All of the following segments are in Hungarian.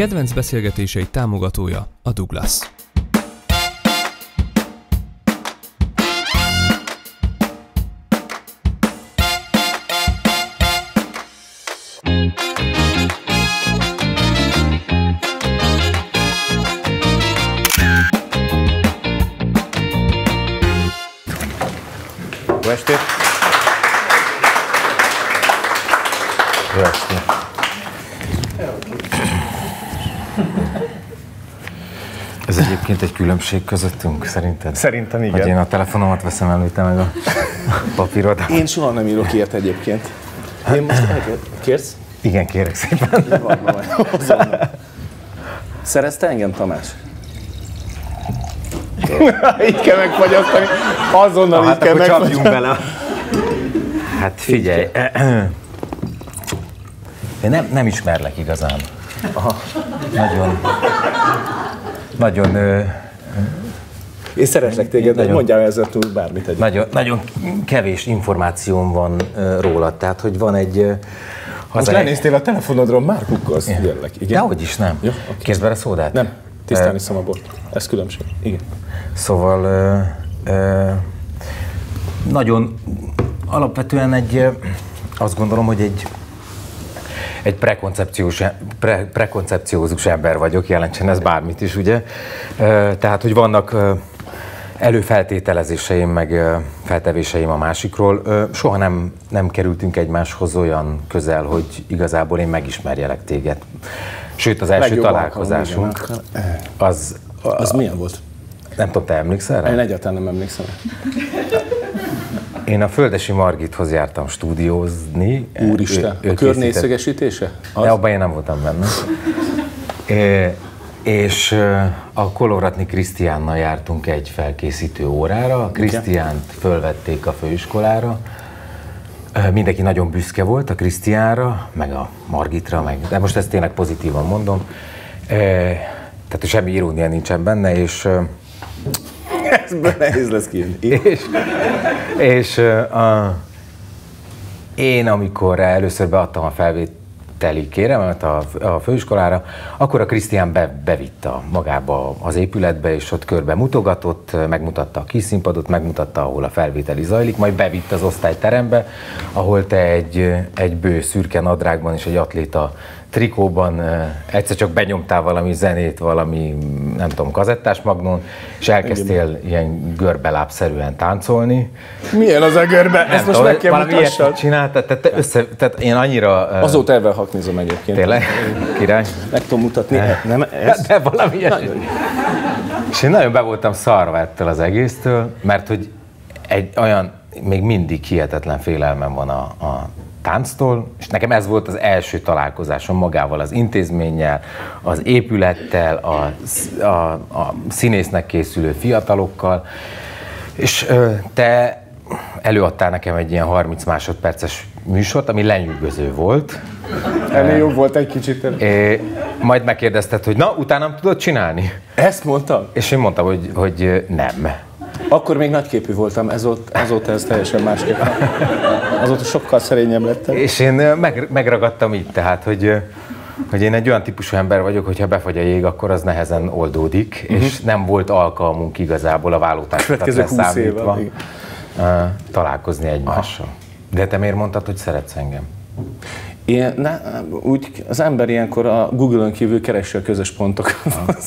Kedvenc beszélgetései támogatója a Douglas. Jó estét! Jó estét! Ez egyébként egy különbség közöttünk, szerinted? Szerintem igen. Hogy én a telefonomat veszem előtte, meg a papírodat. Én soha nem írok ilyet egyébként. Én most kérsz? Igen, kérek szépen. Szerezte engem, Tamás? Így kell megfagyasztani. Azonnal így kell megfagyasztani. Bele. Hát figyelj. Én nem ismerlek igazán. Aha. Nagyon... Én szeretlek téged, nagyon, mondjál ezzel túl bármit egyébként. Nagyon kevés információm van róla, tehát hogy van egy... Most lenéztél a telefonodról, már kukkolsz, jellek. Dehogy is nem. Jó, okay. Kérsz bele szódát? Nem, tisztán iszom a bort. Ez különbség. Igen. Szóval nagyon alapvetően azt gondolom, hogy egy prekoncepciózus ember vagyok, jelentsen ez bármit is, ugye? Tehát, hogy vannak előfeltételezéseim, meg feltevéseim a másikról. Soha nem kerültünk egymáshoz olyan közel, hogy igazából én megismerjelek téged. Sőt, az első találkozásunk az milyen volt? Nem tudom, te emlékszel rá? Én egyáltalán nem emlékszem. Én a Földesi Margithoz jártam stúdiózni. Úristen, a kör négyszögesítése? De abban én nem voltam benne. És a Koloratni Krisztiánnal jártunk egy felkészítő órára. A Krisztiánt fölvették a főiskolára. Mindenki nagyon büszke volt a Krisztiánra, meg a Margitra, de most ezt tényleg pozitívan mondom. Tehát semmi irónia nincsen benne, és... Ezből nehéz lesz kijönni. Én, amikor először beadtam a felvételi kéremet a főiskolára, akkor a Krisztián bevitt magába az épületbe, és ott körbe mutogatott, megmutatta a kis színpadot, megmutatta, ahol a felvételi zajlik, majd bevitt az osztályterembe, ahol te egy bő szürke nadrágban és egy atléta trikóban egyszer csak benyomtál valami zenét, valami, nem tudom, kazettás magnón, és elkezdtél ilyen görbelábszerűen táncolni. Milyen az a görbe? Ezt most meg kell mutassad. Csináltad, tehát én annyira... Azóta ebben haknizom egyébként. Tényleg? Király? Meg tudom mutatni. Nem ez? De valami ilyesmi. És én nagyon be voltam szarva ettől az egésztől, mert hogy egy olyan, még mindig hihetetlen félelmem van a tánctól, és nekem ez volt az első találkozásom magával, az intézménnyel, az épülettel, a színésznek készülő fiatalokkal, és te előadtál nekem egy ilyen 30 másodperces műsort, ami lenyűgöző volt. Ennél jobb volt egy kicsit. Majd megkérdezted, hogy na, utánam tudod csinálni? Ezt mondtam? És én mondtam, hogy nem. Akkor még nagyképű voltam, azóta ez teljesen másképp. Azóta sokkal szerényebb lettem. És én megragadtam így, tehát, hogy én egy olyan típusú ember vagyok, hogyha befagy a jég, akkor az nehezen oldódik, és nem volt alkalmunk igazából a vállótársakat leszámítva találkozni egymással. De te miért mondtad, hogy szeretsz engem? Úgy az ember ilyenkor a Google-ön kívül keresi a közös pontokat.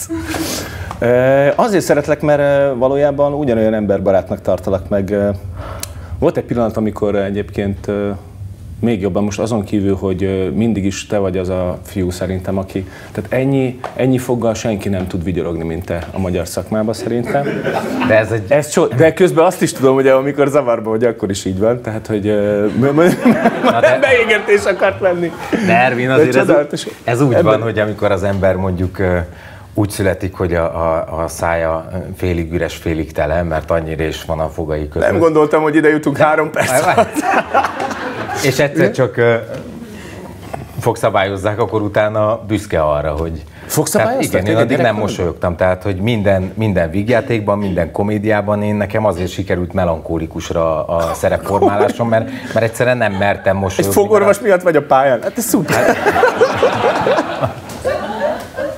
Azért szeretlek, mert valójában ugyanolyan emberbarátnak tartalak meg. Volt egy pillanat, amikor egyébként még jobban, most azon kívül, hogy mindig is te vagy az a fiú szerintem, aki... Tehát ennyi foggal senki nem tud vigyorogni, mint te a magyar szakmában szerintem. De közben azt is tudom, hogy amikor zavarba vagy, akkor is így van. Tehát, hogy beégetés akart lenni. De Ervin, azért ez úgy van, hogy amikor az ember mondjuk úgy születik, hogy a szája félig üres, félig tele, mert annyira is van a fogai között. Nem gondoltam, hogy ide jutunk 3 perc alatt. És egyszer csak fogszabályozzák, akkor utána büszke arra, hogy... Fogszabályoztak? Igen, én addig nem mosolyogtam, tehát hogy minden vígjátékban, minden komédiában én azért sikerült melankólikusra a szerepformálásom, mert egyszerűen nem mertem mosolyogni. Egy fogorvos miatt vagy a pályán? Hát ez szuper!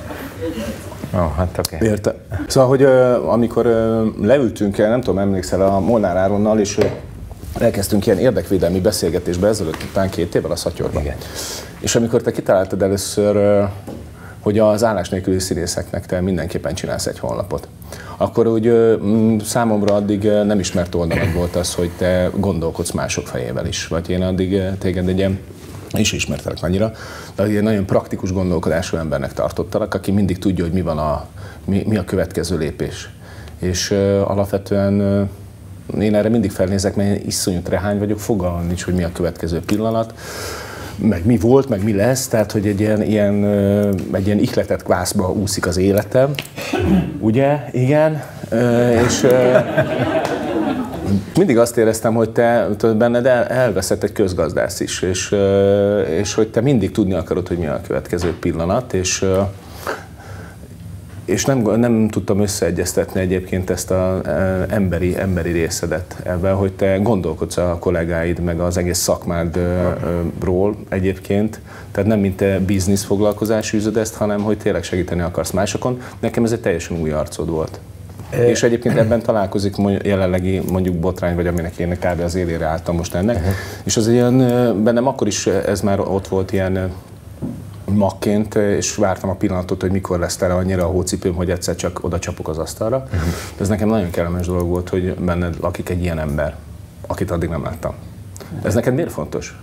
Hát oké. Érte. Szóval, hogy amikor leültünk el, nem tudom, emlékszel, a Molnár Áronnal, és elkezdtünk ilyen érdekvédelmi beszélgetésbe ezelőtt után 2 évvel a Szatyorban. Igen. És amikor te kitaláltad először, hogy az állás nélküli színészeknek te mindenképpen csinálsz egy honlapot, akkor úgy számomra addig nem ismert oldalad volt az, hogy te gondolkodsz mások fejével is. Vagy én addig téged egy ilyen, is ismertelek annyira, de egy nagyon praktikus gondolkodású embernek tartottalak, aki mindig tudja, hogy mi a következő lépés. És alapvetően én erre mindig felnézek, mert én iszonyú trehány vagyok, fogalmam nincs, hogy mi a következő pillanat, meg mi volt, meg mi lesz, tehát hogy egy ilyen ihletett kvászba úszik az életem, ugye? Igen. És mindig azt éreztem, hogy te benned elveszett egy közgazdász is, és hogy te mindig tudni akarod, hogy mi a következő pillanat, és nem tudtam összeegyeztetni egyébként ezt az emberi részedet ebben, hogy te gondolkodsz a kollégáid, meg az egész szakmádról egyébként. Tehát nem mint te biznisz foglalkozás űzöd ezt, hanem hogy tényleg segíteni akarsz másokon. Nekem ez egy teljesen új arcod volt. És egyébként ebben találkozik jelenlegi mondjuk botrány, vagy aminek én kb. Az élére álltam most ennek. És az ilyen, bennem akkor is ez már ott volt ilyen magként, és vártam a pillanatot, hogy mikor lesz tele annyira a hócipőm, hogy egyszer csak oda csapok az asztalra. De ez nekem nagyon kellemes dolog volt, hogy benned lakik egy ilyen ember, akit addig nem láttam. Ez neked miért fontos?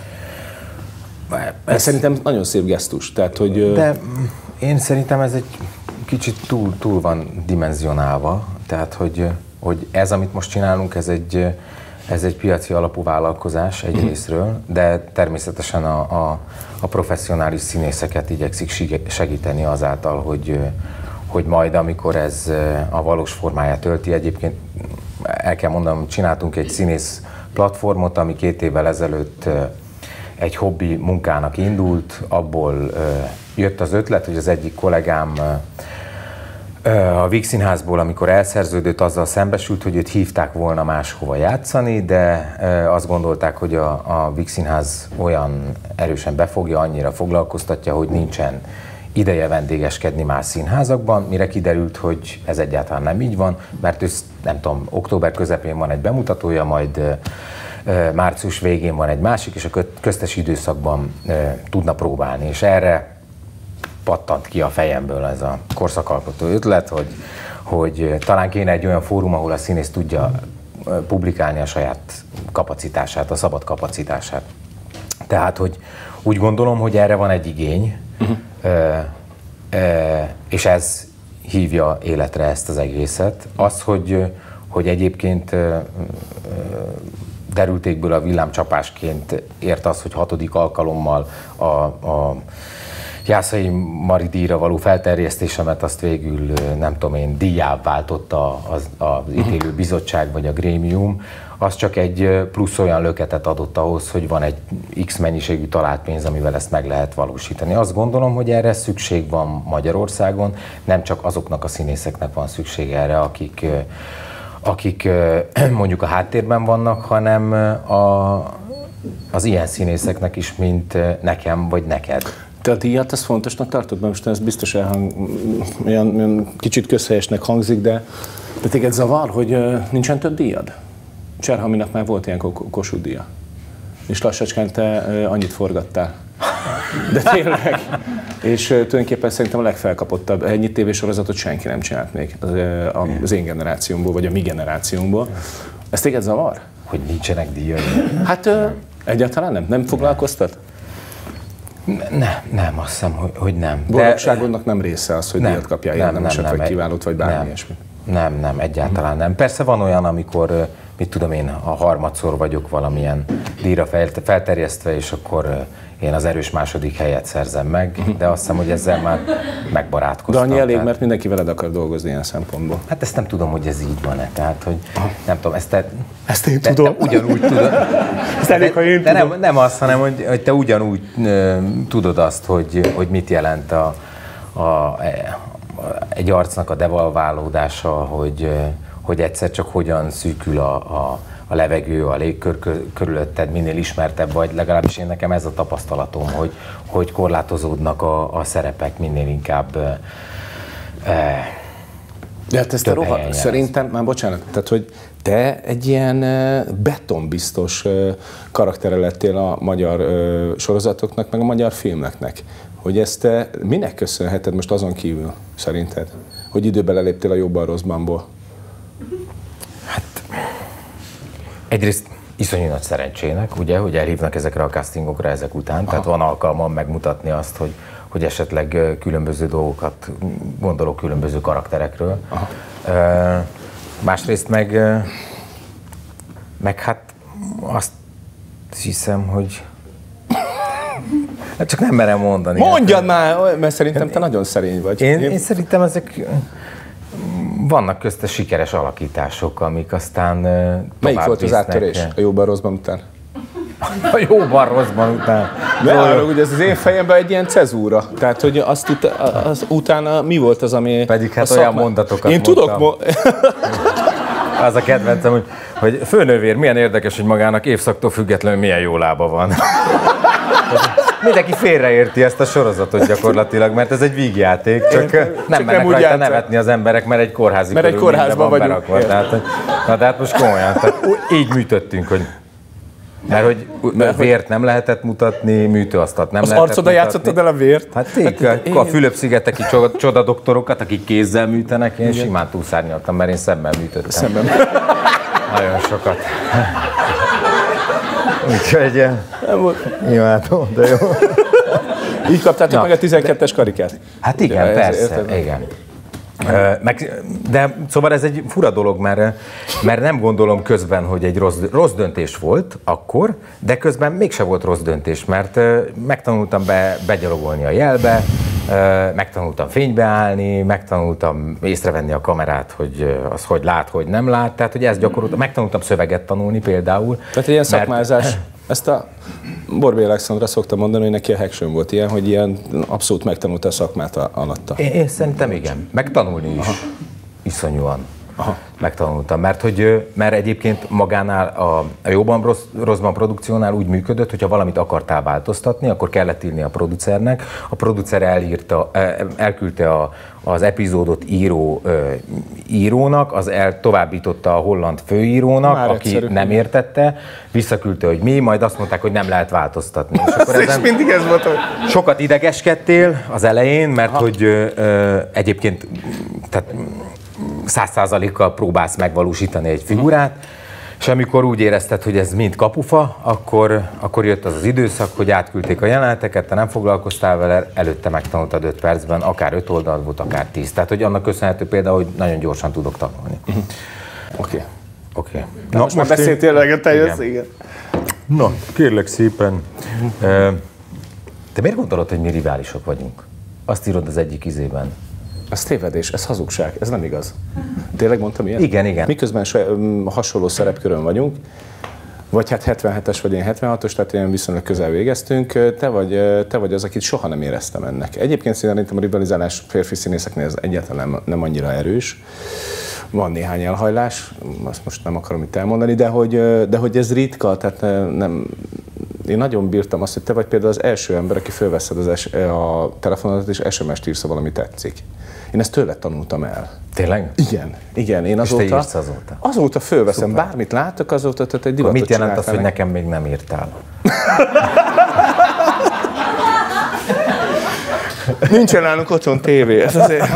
Ez szerintem nagyon szép gesztus. Tehát, hogy de én szerintem ez egy kicsit túl van dimenzionálva. Tehát, hogy ez, amit most csinálunk, ez egy piaci alapú vállalkozás egy részről, de természetesen a professzionális színészeket igyekszik segíteni azáltal, hogy majd, amikor ez a valós formáját ölti, egyébként el kell mondanom, csináltunk egy színész platformot, ami 2 évvel ezelőtt egy hobbi munkának indult, abból jött az ötlet, hogy az egyik kollégám a Víg Színházból, amikor elszerződött, azzal szembesült, hogy őt hívták volna máshova játszani, de azt gondolták, hogy a Víg Színház olyan erősen befogja, annyira foglalkoztatja, hogy nincsen ideje vendégeskedni más színházakban, mire kiderült, hogy ez egyáltalán nem így van, mert ő, nem tudom, október közepén van egy bemutatója, majd március végén van egy másik, és a köztes időszakban tudna próbálni, és erre pattant ki a fejemből ez a korszakalkotó ötlet, hogy talán kéne egy olyan fórum, ahol a színész tudja publikálni a saját kapacitását, a szabad kapacitását. Tehát, hogy úgy gondolom, hogy erre van egy igény, és ez hívja életre ezt az egészet. Az, hogy egyébként derültékből a villámcsapásként ért az, hogy 6. alkalommal a Jászai Mari díjra való felterjesztésemet azt végül, nem tudom én, díjjá váltotta az ítélő bizottság vagy a grémium, az csak egy plusz olyan löketet adott ahhoz, hogy van egy X mennyiségű talált pénz, amivel ezt meg lehet valósítani. Azt gondolom, hogy erre szükség van Magyarországon, nem csak azoknak a színészeknek van szükség erre, akik mondjuk a háttérben vannak, hanem az ilyen színészeknek is, mint nekem vagy neked. Te a díjat ezt fontosnak tartod? Mert most ez biztos olyan kicsit közhelyesnek hangzik, de téged zavar, hogy nincsen több díjad? Cserhaminak már volt ilyen Kossuth díja. És lassacskán te annyit forgattál. De tényleg. És tulajdonképpen szerintem a legfelkapottabb. Ennyi tévésorozatot senki nem csinált még az én generációmból, vagy a mi generációmból. Ez téged zavar? Hogy nincsenek díjai? Hát egyáltalán nem. Nem foglalkoztat? Nem, azt hiszem, hogy nem. Boldogságodnak nem része az, hogy díjat kapjál, érdemeset, vagy kiválót, vagy bármi ilyesmi. Nem, egyáltalán nem. Persze van olyan, amikor, mit tudom én, a harmadszor vagyok valamilyen díjra felterjesztve, és akkor én az erős második helyet szerzem meg, de azt hiszem, hogy ezzel már megbarátkoztam. De annyi elég, mert mindenki veled akar dolgozni ilyen szempontból. Hát ezt nem tudom, hogy ez így van-e. Tehát, hogy nem tudom, ezt én tudom. Te ugyanúgy tudod. Ezt elég, ha én tudom. Nem azt, hanem hogy te ugyanúgy tudod azt, hogy mit jelent egy arcnak a devalválódása, hogy egyszer csak hogyan szűkül a a levegő, a légkör körülötted, minél ismertebb vagy, legalábbis én nekem ez a tapasztalatom, hogy korlátozódnak a szerepek minél inkább. De hát ezt szerintem, már bocsánat, tehát hogy te egy ilyen betonbiztos karaktere lettél a magyar sorozatoknak, meg a magyar filmeknek. Hogy ezt te minek köszönheted most azon kívül, szerinted? Hogy időben leléptél a jobban rosszbanból? Hát egyrészt iszonyú nagy szerencsének, ugye, hogy elhívnak ezekre a castingokra ezek után, tehát van alkalmam megmutatni azt, hogy esetleg különböző dolgokat gondolok különböző karakterekről. Másrészt meg hát azt hiszem, hogy csak nem merem mondani. Mondjad már, mert szerintem te nagyon szerény vagy. Én szerintem ezek vannak közte sikeres alakítások, amik aztán melyik volt az áttörés a jóban rosszban után? A jóban rosszban után. Ugye ez az én fejemben egy ilyen cezúra. Tehát, hogy azt utána mi volt az, ami... Pedig hát olyan mondatokat én mondtam. Az a kedvencem, hogy főnővér, milyen érdekes, hogy magának évszaktól függetlenül milyen jó lába van. Mindenki félreérti ezt a sorozatot gyakorlatilag, mert ez egy vígjáték, csak nem mennek rajta nevetni az emberek, mert egy kórházi mert egy kórházban vagyunk. Berakva. De hát most komolyan, tehát így műtöttünk, hogy mert hogy vért nem lehetett mutatni, műtőasztalt nem lehetett mutatni. Az arcoda játszottad el a vért? Hát a Fülöp-szigeteki csodadoktorokat, akik kézzel műtenek, én simán túlszárnyaltam, mert én szemmel műtöttem. Szemmel. Nagyon sokat. Úgyhogy jó, hát de jó. Így kaptátok meg a 12-es karikát? Hát igen, persze, igen. De szóval ez egy fura dolog, mert nem gondolom közben, hogy egy rossz döntés volt akkor, de közben mégse volt rossz döntés, mert megtanultam begyalogolni a jelbe, megtanultam fénybe állni, megtanultam észrevenni a kamerát, hogy az hogy lát, hogy nem lát, tehát hogy ezt gyakoroltam, megtanultam szöveget tanulni például. Tehát egy ilyen szakmázás, ezt a Borbély Alexandra szokta mondani, hogy neki a Haction volt ilyen, hogy ilyen abszolút megtanulta a szakmát alatta. Én szerintem igen, megtanulni is. Iszonyúan. Megtanultam, mert egyébként magánál a jóban rosszban produkciónál úgy működött, hogyha valamit akartál változtatni, akkor kellett írni a producernek. A producer elküldte az epizódot írónak, az továbbította a holland főírónak, már aki egyszerű. nem értette, visszaküldte, hogy mi, majd azt mondták, hogy nem lehet változtatni. És akkor És mindig ez volt, hogy... Sokat idegeskedtél az elején, mert hogy egyébként tehát 100%-kal próbálsz megvalósítani egy figurát, és amikor úgy érezted, hogy ez mind kapufa, akkor jött az időszak, hogy átküldték a jeleneteket, te nem foglalkoztál vele, előtte megtanultad 5 percben, akár 5 oldal volt, akár 10. Tehát, hogy annak köszönhető például, hogy nagyon gyorsan tudok tanulni. Oké. Na, most már beszéltél meg, te jössz, igen. Na, kérlek szépen. Te miért gondolod, hogy mi riválisok vagyunk? Azt írod az egyik izében. Ez tévedés, ez hazugság, ez nem igaz. Tényleg mondtam ilyet? Igen. Miközben hasonló szerepkörön vagyunk, vagy hát 77-es vagy én 76-os, tehát ilyen viszonylag közel végeztünk, te vagy az, akit soha nem éreztem ennek. Egyébként szerintem a rivalizálás férfi színészeknél ez egyáltalán nem annyira erős. Van néhány elhajlás, azt most nem akarom itt elmondani, de hogy ez ritka, tehát nem... Én nagyon bírtam azt, hogy te vagy például az első ember, aki fölveszed a telefonodat és SMS-t írsz, ha valami tetszik. Én ezt tőled tanultam el. Tényleg? Igen. Én azóta... És te írsz azóta? Azóta fölveszem, szuper. Bármit látok, azóta tehát egy divatot mit jelent az, meg. hogy nekem még nem írtál? Nincsen nálunk otthon tévé, ez azért...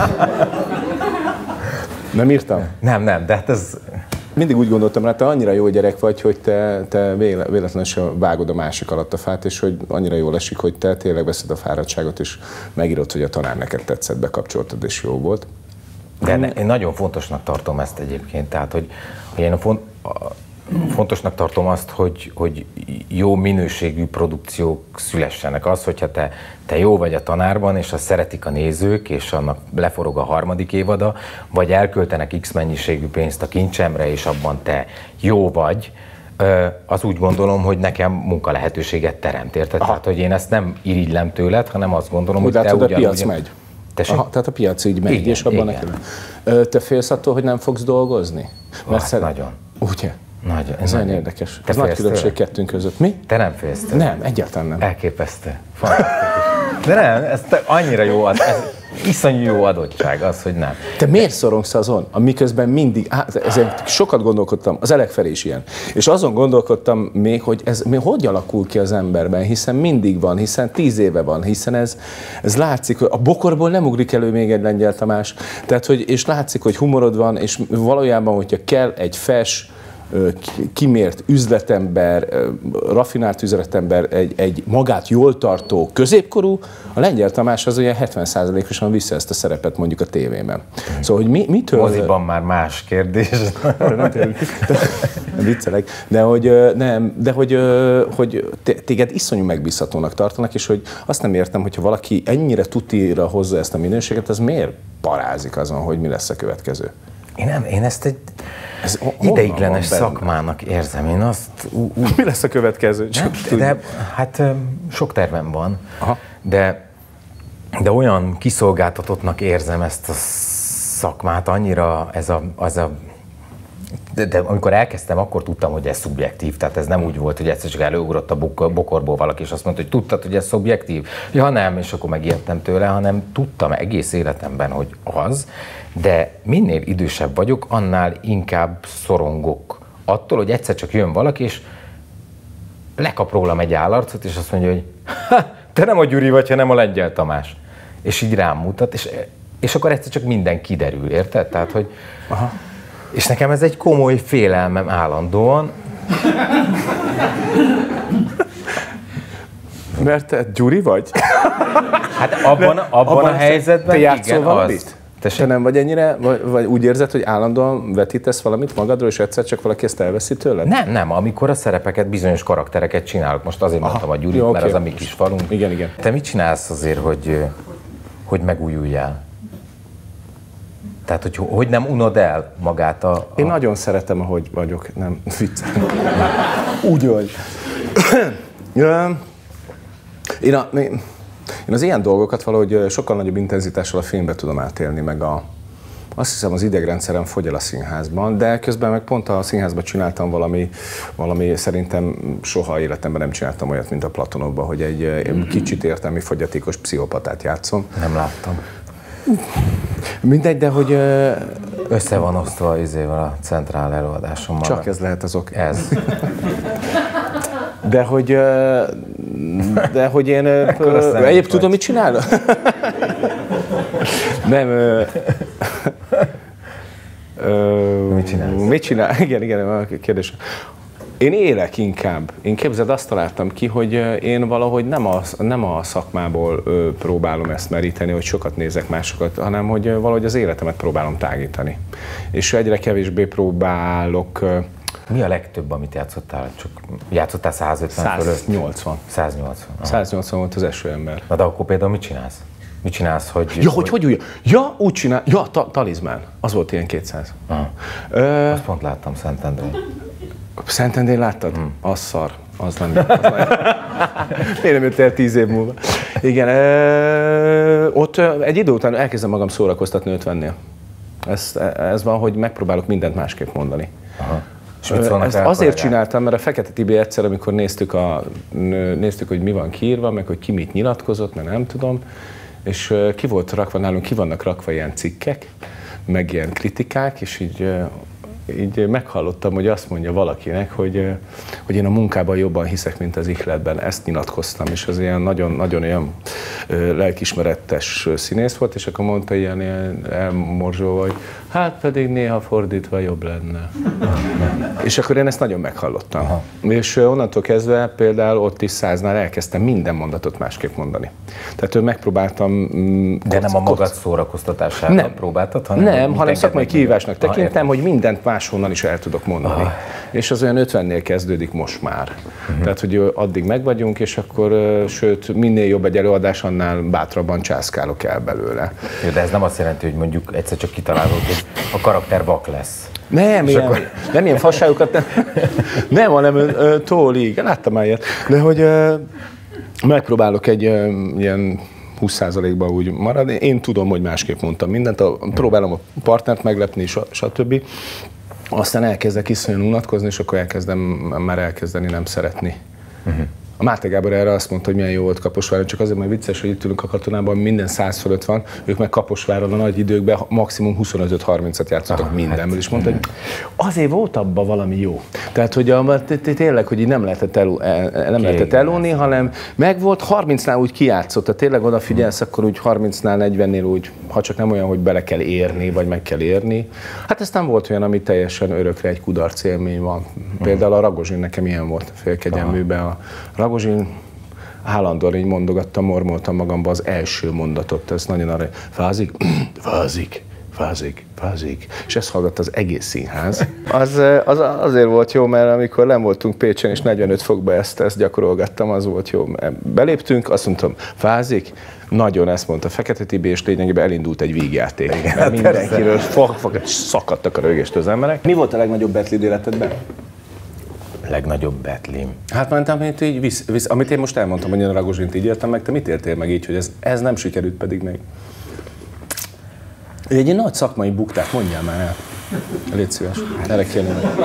Nem írtam? Nem, de hát ez... Mindig úgy gondoltam rá, te annyira jó gyerek vagy, hogy te véletlenül sem vágod a másik alatt a fát, és hogy annyira jól esik, hogy te tényleg veszed a fáradtságot, és megírod, hogy a tanár neked tetszett, bekapcsoltad, és jó volt. De én nagyon fontosnak tartom ezt egyébként, tehát hogy én fontosnak tartom azt, hogy jó minőségű produkciók szülessenek. Az, hogyha te jó vagy a tanárban, és azt szeretik a nézők, és annak leforog a 3. évada, vagy elköltenek X mennyiségű pénzt a kincsemre, és abban te jó vagy, az úgy gondolom, hogy nekem munkalehetőséget teremt, érted? Tehát, hogy én ezt nem irigylem tőled, hanem azt gondolom, hogy te ugyanúgy... a piac megy. Tehát a piac így megy, és abban nekem. Te félsz attól, hogy nem fogsz dolgozni? Mert nagyon. Ugye? Ez nagyon érdekes. Ez nagy különbség kettőnk között. Mi? Te nem félsz tőle? Nem, egyáltalán nem. Elképesztő. De nem, ez annyira jó, ez iszonyú jó adottság az, hogy nem. Te miért szorongsz azon, miközben mindig, ezen sokat gondolkodtam, az Elek felé is ilyen, és azon gondolkodtam még, hogy ez hogy alakul ki az emberben, hiszen mindig van, hiszen 10 éve van, hiszen ez látszik, hogy a bokorból nem ugrik elő még egy Lengyel Tamás, tehát, és látszik, hogy humorod van, és valójában, hogyha kell egy kimért üzletember, raffinált üzletember, egy magát jól tartó középkorú, a Lengyel Tamás az olyan 70%-osan vissza ezt a szerepet mondjuk a tévében. Szóval, hogy mitől... Moziban már más kérdés. Viccelek. De hogy téged iszonyú megbízhatónak tartanak, és hogy azt nem értem, hogyha valaki ennyire tutira hozza ezt a minőséget, az miért parázik azon, hogy mi lesz a következő? Én ezt egy ideiglenes szakmának érzem. Én azt... Mi lesz a következő? Hát sok tervem van, de olyan kiszolgáltatottnak érzem ezt a szakmát, annyira de amikor elkezdtem, akkor tudtam, hogy ez szubjektív. Tehát ez nem úgy volt, hogy egyszer csak előugrott a bokorból valaki, és azt mondta, hogy tudtad, hogy ez szubjektív? Ja nem, és akkor megijedtem tőle, hanem tudtam egész életemben, hogy az, de minél idősebb vagyok, annál inkább szorongok attól, hogy egyszer csak jön valaki, és lekap rólam egy állarcot, és azt mondja, hogy te nem a Gyuri vagy, hanem a Lengyel Tamás. És így rám mutat, és akkor egyszer csak minden kiderül, érted? Tehát, hogy... Aha. És nekem ez egy komoly félelmem állandóan. Mert te Gyuri vagy? Hát abban a helyzetben te játszol igen, valamit? Te nem vagy ennyire, vagy úgy érzed, hogy állandóan vetítesz valamit magadról, és egyszer csak valaki ezt elveszi tőled? Nem, amikor a szerepeket, bizonyos karaktereket csinálok. Most azért mondtam a Gyurit, mert az a mi kis falunk. Igen. Te mit csinálsz azért, hogy megújuljál? Tehát, hogy nem unod el magát Én nagyon szeretem, ahogy vagyok. Nem, vicc. Úgy vagy. Én az ilyen dolgokat valahogy sokkal nagyobb intenzitással a filmbe tudom átélni, meg azt hiszem az idegrendszerem fogy el a színházban, de közben meg pont a színházban csináltam valami szerintem soha életemben nem csináltam olyat, mint a Platonokban, hogy egy kicsit értelmi fogyatékos pszichopatát játszom. Nem láttam. Mindegy, de hogy... Össze van osztva a centrál előadásommal. Csak ez lehet az ok. Ez. De hogy én... Egyéb tudom, mit csinál? Nem. Mit csinálsz? Mit csinál? Igen, a kérdés. Én élek inkább. Én képzeld, azt találtam ki, hogy én valahogy nem a szakmából próbálom ezt meríteni, hogy sokat nézek másokat, hanem hogy valahogy az életemet próbálom tágítani. És egyre kevésbé próbálok... Mi a legtöbb, amit játszottál? Csak játszottál 150 fölött? 180. 180. 180 volt az Eső ember. Na de akkor például mit csinálsz? Mit csinálsz, hogy... Ja, hogy úgy? Ja, úgy csinál. Ja, Talizmán. Az volt ilyen 200. Azt pont láttam Szentendrén. Szentendrén láttad? Az szar. Az nem. Én nem jött el 10 év múlva. Igen. Ott egy idő után elkezdem magam szórakoztatni 50-nél. Ez van, hogy megpróbálok mindent másképp mondani. Aha. Ezt azért csináltam, mert a Fekete Tibi egyszer, amikor néztük, hogy mi van kiírva, meg hogy ki mit nyilatkozott, mert nem tudom, és ki volt rakva nálunk, ki vannak rakva ilyen cikkek, meg ilyen kritikák, és így meghallottam, hogy azt mondja valakinek, hogy én a munkában jobban hiszek, mint az ihletben. Ezt nyilatkoztam, és az ilyen nagyon olyan lelkismeretes színész volt, és akkor mondta ilyen elmorzsolva, hogy hát pedig néha fordítva jobb lenne. És akkor én ezt nagyon meghallottam. Aha. És onnantól kezdve például ott is 100-nál elkezdtem minden mondatot másképp mondani. Tehát megpróbáltam... De nem a magad szórakoztatására próbáltad, hanem szakmai kihívásnak tekintem, hogy mindent máshonnan is el tudok mondani. És az olyan 50-nél kezdődik most már. Tehát, hogy addig megvagyunk, és akkor, sőt, minél jobb egy előadás, annál bátrabban császkálok el belőle. Jó, de ez nem azt jelenti, hogy mondjuk egyszer csak kitalálod, hogy a karakter vak lesz. Nem ilyen fasságokat nem, hanem tólig, láttam már ilyet. De hogy megpróbálok egy ilyen 20%-ban úgy maradni. Én tudom, hogy másképp mondtam mindent, próbálom a partnert meglepni, stb. Aztán elkezdek iszonyan unatkozni, és akkor elkezdem már elkezdeni nem szeretni. A Máté Gábor erre azt mondta, hogy milyen jó volt Kaposváron, csak azért, mert vicces, hogy itt ülünk a Katonában, minden 100 fölött van, ők meg Kaposváron a nagy időkben maximum 25-30-at játszottak mindenből, és mondta, hogy azért volt abban valami jó. Tehát, hogy tényleg, hogy így nem lehetett elunni, hanem meg volt 30-nál úgy kijátszott, tehát tényleg odafigyelsz, akkor úgy 30-nál, 40-nél úgy, ha csak nem olyan, hogy bele kell érni, vagy meg kell érni. Hát aztán volt olyan, ami teljesen örökre egy kudarc élmény van. Például a Ragozsin nekem ilyen volt Félkegyelműben. A Ragozsin állandóan így mondogattam, mormoltam magamba az első mondatot, ez nagyon arra, fázik. És ezt hallgatta az egész színház. Az azért volt jó, mert amikor nem voltunk Pécsen, és 45 fokba ezt gyakorolgattam, az volt jó. Beléptünk, azt mondtam, fázik, nagyon ezt mondta Fekete Tibi, és lényegében elindult egy vígjáték. Mert mindenkiről szakadtak a rögéstől az emberek. Mi volt a legnagyobb betlid életedben? Legnagyobb betlim. Hát mentem, amit én most elmondtam, hogy én a Ragozsint így éltem meg, te mit éltél meg így, hogy ez nem sikerült pedig még? Egy ilyen nagy szakmai buktát mondjál már el. Légy szíves, erre kérném meg.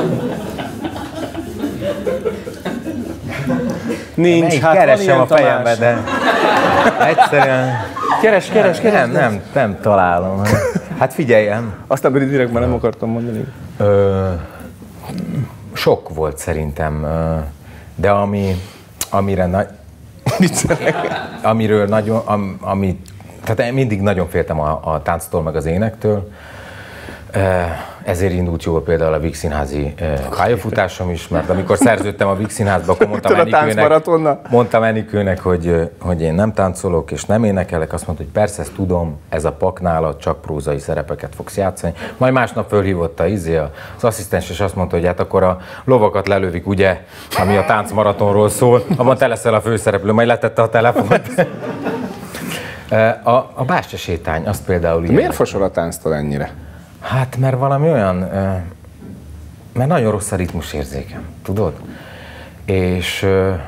Nincs, hát keresem a fejembe, de egyszerűen... Keres. Nem találom. Hát figyeljem. Aztán pedig direkt már nem akartam mondani. Sok volt szerintem, de tehát mindig nagyon féltem a tánctól, meg az énektől. Ezért indult jól például a Víg Színházi pályafutásom is, mert amikor szerződtem a Víg Színházba, akkor mondtam Enikőnek, hogy én nem táncolok és nem énekelek. Azt mondta, hogy persze, ezt tudom, ez a paknálat, csak prózai szerepeket fogsz játszani. Majd másnap fölhívott az asszisztens, és azt mondta, hogy hát akkor a lovakat lelövik, ugye, ami a táncmaratonról szól, abban te leszel a főszereplő, majd letette a telefont. A Bástya sétány, azt például... Miért fosol a tánctól ennyire? Hát, mert valami olyan, mert nagyon rossz a ritmusérzékem, tudod? És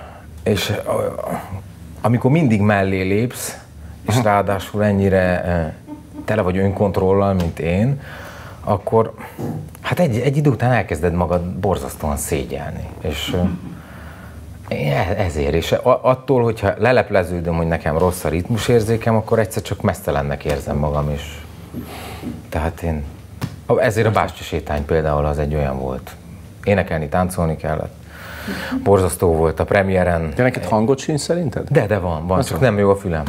amikor mindig mellé lépsz, és ráadásul ennyire tele vagy önkontrollal, mint én, akkor hát egy idő után elkezded magad borzasztóan szégyelni. És ezért, és attól, hogyha lelepleződöm, hogy nekem rossz a ritmusérzékem, akkor egyszer csak meztelennek érzem magam, és tehát ezért a Bástya sétány például az egy olyan volt. Énekelni, táncolni kellett. Borzasztó volt a premiéren. De neked hangot sincs szerinted? De van, csak nem jó a fülem.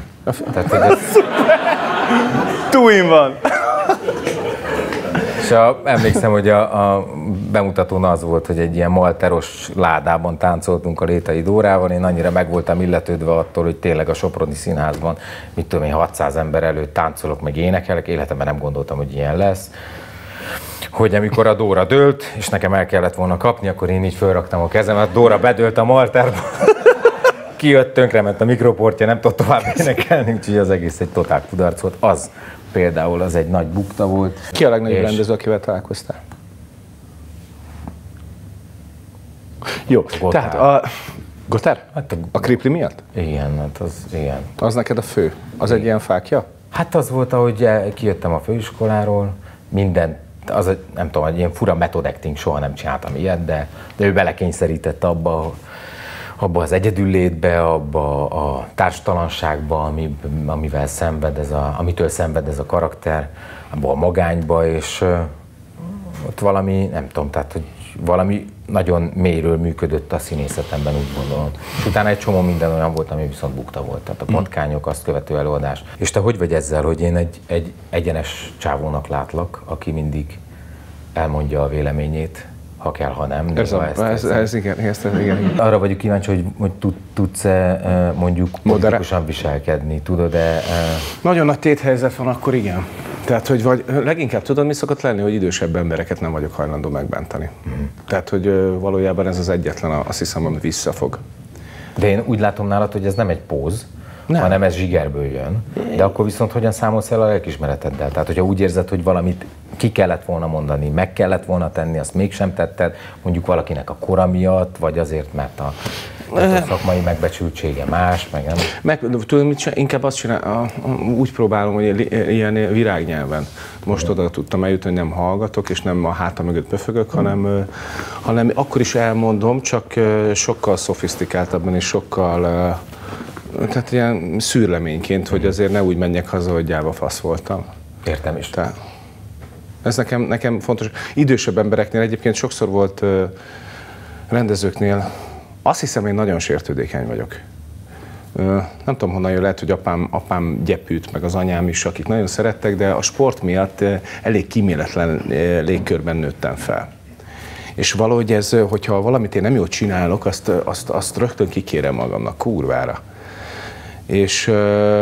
Túin van! És emlékszem, hogy a bemutatón az volt, hogy egy ilyen malteros ládában táncoltunk a Létai Dórával. Én annyira meg voltam illetődve attól, hogy tényleg a Soproni Színházban, mit tudom én, 600 ember előtt táncolok, meg énekelek. Életemben nem gondoltam, hogy ilyen lesz. Hogy amikor a Dóra dőlt, és nekem el kellett volna kapni, akkor én így fölraktam a kezemet, Dóra bedőlt a malterba. Kijött, tönkrement a mikroportja, nem tudott tovább énekelni, úgyhogy az egész egy totál kudarc volt. Az például az egy nagy bukta volt. Ki a legnagyobb rendező, akivel találkoztál? Jó, Gotár. Tehát a... Gotár? Hát a Kripli miatt? Igen, hát az igen. Az neked a fő? Az egy ilyen fákja? Hát az volt, ahogy kijöttem a főiskoláról, minden, nem tudom, egy ilyen fura method acting, soha nem csináltam ilyet, de ő belekényszerített abba az egyedüllétbe, abba a társtalanságba, amivel amitől szenved ez a karakter, abba a magányba, és ott valami, nem tudom, tehát hogy valami nagyon mélyről működött a színészetemben, úgy gondolom. És utána egy csomó minden olyan volt, ami viszont bukta volt. Tehát a patkányok, azt követő előadás. És te hogy vagy ezzel, hogy én egy egyenes csávónak látlak, aki mindig elmondja a véleményét, ha kell, ha nem. Ez igen. Arra vagyok kíváncsi, hogy tudsz-e mondjuk politikusan viselkedni, tudod-e? Nagyon nagy téthelyzet van, akkor igen. Tehát, hogy vagy leginkább tudod, mi szokott lenni, hogy idősebb embereket nem vagyok hajlandó megbántani. Tehát, hogy valójában ez az egyetlen, azt hiszem, ami visszafog. De én úgy látom nálad, hogy ez nem egy póz, hanem ez zsigerből jön. De akkor viszont hogyan számolsz el a lelkismereteddel? Tehát, hogyha úgy érzed, hogy valamit ki kellett volna mondani, meg kellett volna tenni, azt mégsem tetted, mondjuk valakinek a kora miatt, vagy azért, mert Tehát a szakmai megbecsültsége más, meg nem. Tudom, mit inkább azt csinál, úgy próbálom, hogy ilyen virágnyelven. Most oda tudtam eljutni, hogy nem hallgatok, és nem a hátam mögött pöfögök, hanem akkor is elmondom, csak sokkal szofisztikáltabban és sokkal, tehát ilyen szűrleményként, hogy azért ne úgy menjek haza, hogy gyáva fasz voltam. Értem is. Ez nekem fontos. Idősebb embereknél egyébként sokszor volt rendezőknél, azt hiszem, én nagyon sértődékeny vagyok. Nem tudom, honnan jön, lehet, hogy apám gyepült, meg az anyám is, akik nagyon szerettek, de a sport miatt elég kíméletlen légkörben nőttem fel. És valahogy ez, hogyha valamit én nem jól csinálok, azt rögtön kikérem magamnak, kurvára. És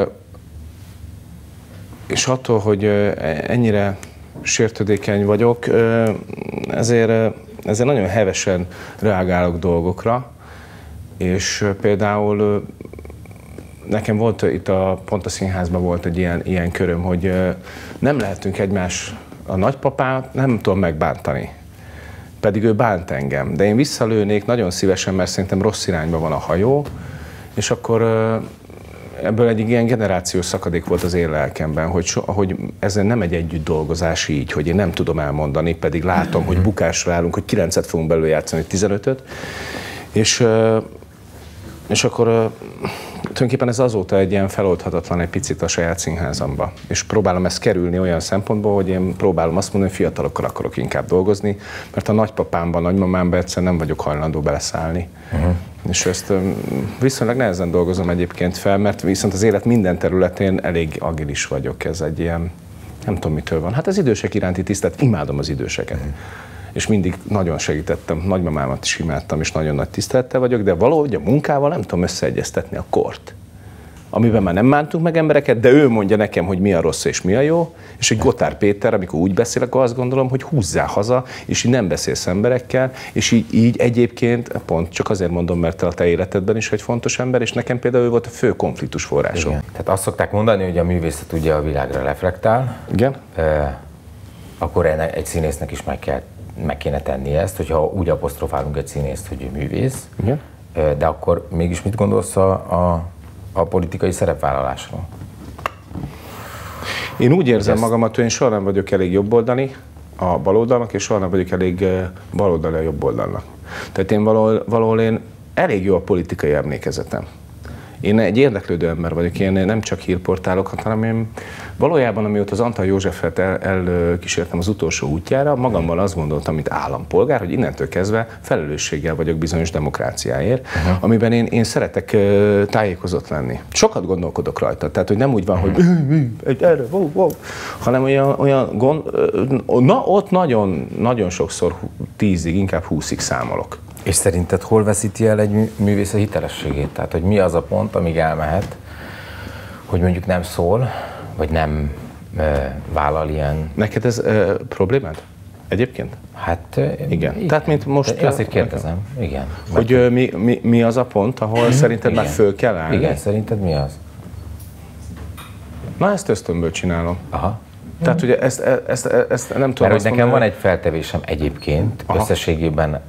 attól, hogy ennyire sértődékeny vagyok, ezért nagyon hevesen reagálok dolgokra, és például nekem volt itt pont a színházban volt egy ilyen köröm, hogy nem lehetünk a nagypapát nem tudom megbántani, pedig ő bánt engem, de én visszalőnék nagyon szívesen, mert szerintem rossz irányba van a hajó, és akkor ebből egy ilyen generációs szakadék volt az én lelkemben, hogy ezen nem egy együtt dolgozás így, hogy én nem tudom elmondani, pedig látom, hogy bukásra állunk, hogy 9-et fogunk belőle játszani, 15-öt, és akkor tulajdonképpen ez azóta egy ilyen feloldhatatlan egy picit a saját színházamba. És próbálom ezt kerülni olyan szempontból, hogy én próbálom azt mondani, hogy fiatalokkal akarok inkább dolgozni, mert a nagypapámban, nagymamámban egyszerűen nem vagyok hajlandó beleszállni. És ezt viszonylag nehezen dolgozom egyébként fel, mert viszont az élet minden területén elég agilis vagyok. Ez egy ilyen, nem tudom mitől van. Hát az idősek iránti tisztelet, imádom az időseket. És mindig nagyon segítettem, nagymamámat is imádtam, és nagyon nagy tisztelettel vagyok, de valahogy a munkával nem tudom összeegyeztetni a kort. Amiben már nem bántunk meg embereket, de ő mondja nekem, hogy mi a rossz és mi a jó, és egy Gotthard Péter, amikor úgy beszél, akkor azt gondolom, hogy húzzál haza, és így nem beszélsz emberekkel, és így egyébként, pont csak azért mondom, mert a te életedben is egy fontos ember, és nekem például ő volt a fő konfliktus forrásom. Igen. Tehát azt szokták mondani, hogy a művészet ugye a világra reflektál. Igen. Akkor egy színésznek is meg kéne tenni ezt, hogyha úgy apostrofálunk egy színészt, hogy ő művész. Igen. De akkor mégis mit gondolsz a politikai szerepvállalásról? Én úgy érzem magamat, hogy én soha nem vagyok elég jobboldali a baloldalnak, és soha nem vagyok elég baloldali a jobboldalnak. Tehát én valahol én elég jó a politikai emlékezetem. Én egy érdeklődő ember vagyok, én nem csak hírportálok, hanem én valójában, amióta az Antall Józsefet elkísértem az utolsó útjára, magamban azt gondoltam, mint állampolgár, hogy innentől kezdve felelősséggel vagyok bizonyos demokráciáért, amiben én szeretek tájékozott lenni. Sokat gondolkodok rajta, tehát hogy nem úgy van, hogy erre, hanem olyan ott nagyon sokszor 10-ig, inkább 20-ig számolok. És szerinted hol veszíti el egy művész a hitelességét? Tehát, hogy mi az a pont, amíg elmehet, hogy mondjuk nem szól, vagy nem vállal ilyen... Neked ez problémád? Egyébként? Hát igen. Tehát, mint most... Én azért kérdezem, igen. Hogy mi az a pont, ahol szerinted már föl kell állni? Igen, szerinted mi az? Na, ezt ösztönből csinálom. Aha. Tehát ugye ezt nem tudom. Mert hogy nekem van egy feltevésem egyébként, összességében